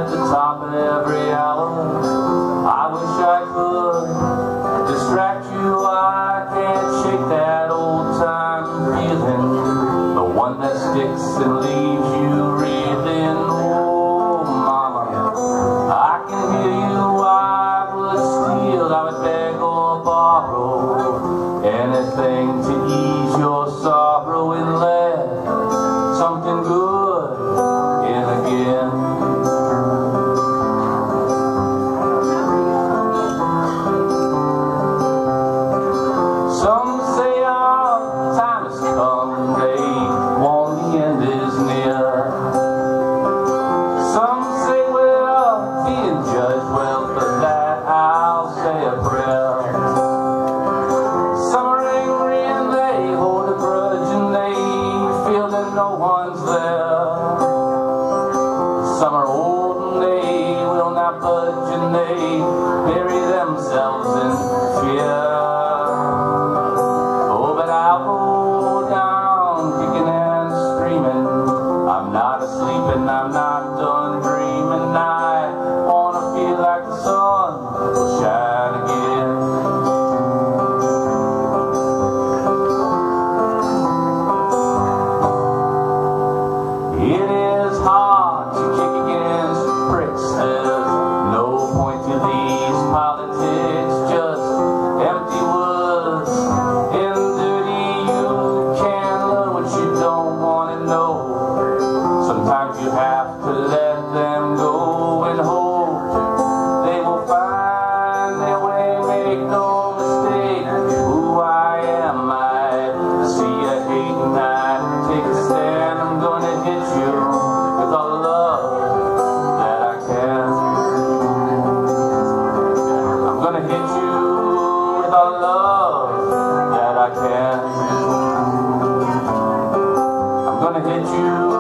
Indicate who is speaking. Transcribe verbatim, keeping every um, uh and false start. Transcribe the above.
Speaker 1: at the top of every hour. I wish I could distract you. I can't shake that old time feeling, the one that sticks and leaves you reeling. Oh mama, I can hear you, I would steal, I would beg or borrow anything to ease your sorrow and let something good in again. Some say our time has come, they warn the end is near. Some say we're being judged, well for that I'll say a prayer. Some are angry and they hold a grudge and they feel that no one's there. Some are old and they will not budge and they bury themselves in fear. Oh, but I'll go down kicking and screaming. I'm not asleep and I'm not done dreaming. I wanna feel like the sun will shine again. It is hard to kick against bricks. There's no point to these politics, just empty words and dirty. You can't learn what you don't want to know. Sometimes you have to let them go and hope they will find their way. Make no mistake, who I am, I see you hating, I take a stand. I'm gonna hit you with all the love that I can. I'm gonna hit you with all the love that I can. I'm gonna hit you